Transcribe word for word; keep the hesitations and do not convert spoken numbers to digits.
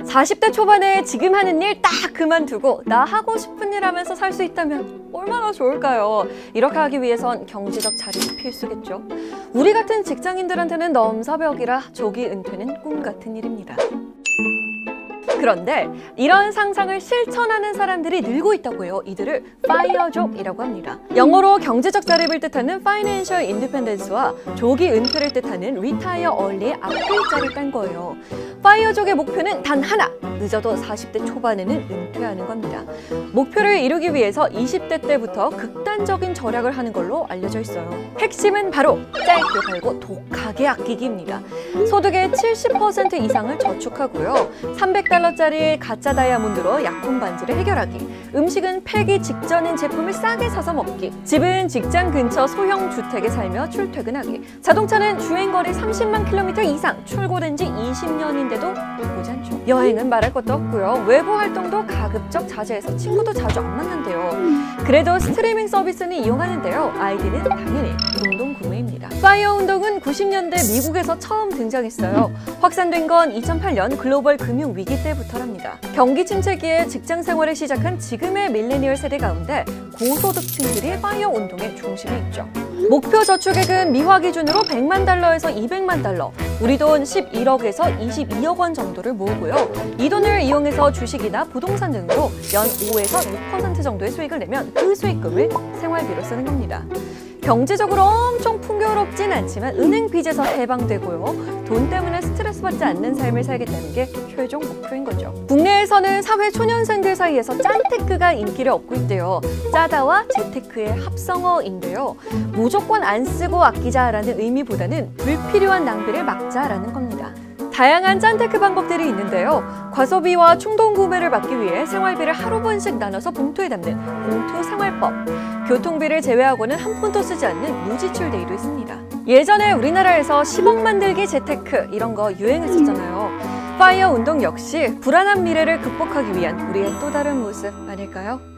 사십 대 초반에 지금 하는 일 딱 그만두고 나 하고 싶은 일 하면서 살 수 있다면 얼마나 좋을까요? 이렇게 하기 위해선 경제적 자립이 필수겠죠. 우리 같은 직장인들한테는 넘사벽이라 조기 은퇴는 꿈 같은 일입니다. 그런데 이런 상상을 실천하는 사람들이 늘고 있다고 해요. 이들을 파이어족이라고 합니다. 영어로 경제적 자립을 뜻하는 Financial Independence와 조기 은퇴를 뜻하는 Retire Early의 앞글자를 딴 거예요. 파이어족의 목표는 단 하나! 늦어도 사십 대 초반에는 은퇴하는 겁니다. 목표를 이루기 위해서 이십 대 때부터 극단적인 절약을 하는 걸로 알려져 있어요. 핵심은 바로 짧게 벌고 독하게 아끼기입니다. 소득의 칠십 퍼센트 이상을 저축하고요. 삼백 달러짜리 가짜 다이아몬드로 약품 반지를 해결하기, 음식은 폐기 직전인 제품을 싸게 사서 먹기, 집은 직장 근처 소형 주택에 살며 출퇴근하기, 자동차는 주행거리 삼십만 킬로미터 이상, 출고된 지 이십 년인데도 모자란죠. 여행은 말할 것도 없고요. 외부 활동도 가급적 자제해서 친구도 자주 안 만난대요. 그래도 스트리밍 서비스는 이용하는데요. 아이디는 당연히 공동 구매입니다. 파이어 운동은 구십 년대 미국에서 처음 등장했어요. 확산된 건 이천팔 년 글로벌 금융 위기 때부터랍니다. 경기 침체기에 직장 생활을 시작한 지금의 밀레니얼 세대 가운데 고소득층들이 파이어 운동의 중심에 있죠. 목표 저축액은 미화 기준으로 백만 달러에서 이백만 달러, 우리 돈 십일억에서 이십이억 원 정도를 모으고요. 이 돈을 이용해서 주식이나 부동산 등으로 연 오에서 육 퍼센트 정도의 수익을 내면 그 수익금을 생활비로 쓰는 겁니다. 경제적으로 엄청 풍요롭진 않지만 은행 빚에서 해방되고요. 돈 때문에 스트레스 받지 않는 삶을 살겠다는 게 최종 목표인 거죠. 국내에서는 사회 초년생들 사이에서 짠테크가 인기를 얻고 있대요. 짜다와 재테크의 합성어인데요. 무조건 안 쓰고 아끼자라는 의미보다는 불필요한 낭비를 막자라는 겁니다. 다양한 짠테크 방법들이 있는데요. 과소비와 충동 구매를 막기 위해 생활비를 하루 분씩 나눠서 봉투에 담는 봉투 생활법, 교통비를 제외하고는 한 푼도 쓰지 않는 무지출 데이도 있습니다. 예전에 우리나라에서 십억 만들기 재테크 이런 거 유행했었잖아요. 파이어 운동 역시 불안한 미래를 극복하기 위한 우리의 또 다른 모습 아닐까요?